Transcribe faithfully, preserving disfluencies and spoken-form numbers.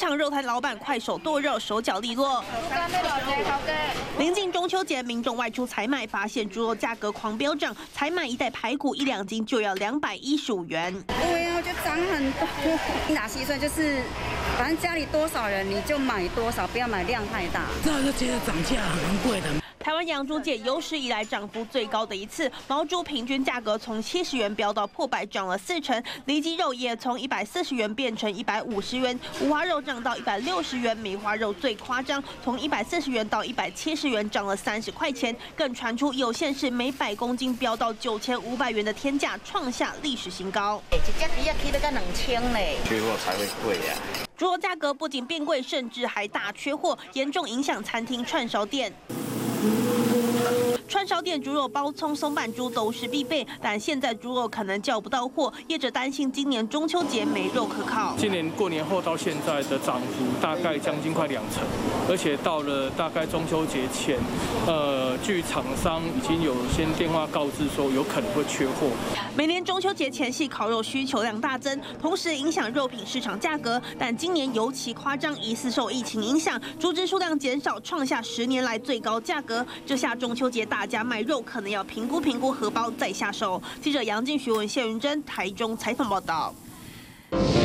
场肉摊老板快手剁肉，手脚利落。临近中秋节，民众外出采买，发现猪肉价格狂飙涨，采买一袋排骨一两斤就要两百一十五元。 对呀，我觉得涨很多。打细算就是，反正家里多少人你就买多少，不要买量太大。 这就觉得涨价很贵的。 台湾养猪界有史以来涨幅最高的一次，毛猪平均价格从七十元飙到破百，涨了四成；里脊肉也从一百四十元变成一百五十元，五花肉涨到一百六十元，梅花肉最夸张，从一百四十元到一百七十元，涨了三十块钱。更传出有县市每百公斤飙到九千五百元的天价，创下历史新高。 一只猪要起得个两千嘞， 缺货才会贵呀。 猪肉价格不仅变贵，甚至还大缺货，严重影响餐厅串烧店。 串烧店猪肉、包葱、松板猪都是必备，但现在猪肉可能叫不到货，业者担心今年中秋节没肉可靠。 今年过年后到现在的涨幅大概将近快两成，而且到了大概中秋节前，呃，据厂商已经有先电话告知说有可能会缺货。 每年中秋节前夕烤肉需求量大增，同时影响肉品市场价格，但今年尤其夸张，疑似受疫情影响，猪只数量减少，创下十年来最高价格。这下中秋节大家买肉可能要评估评估荷包再下手。记者杨静、徐文、谢云珍台中采访报道。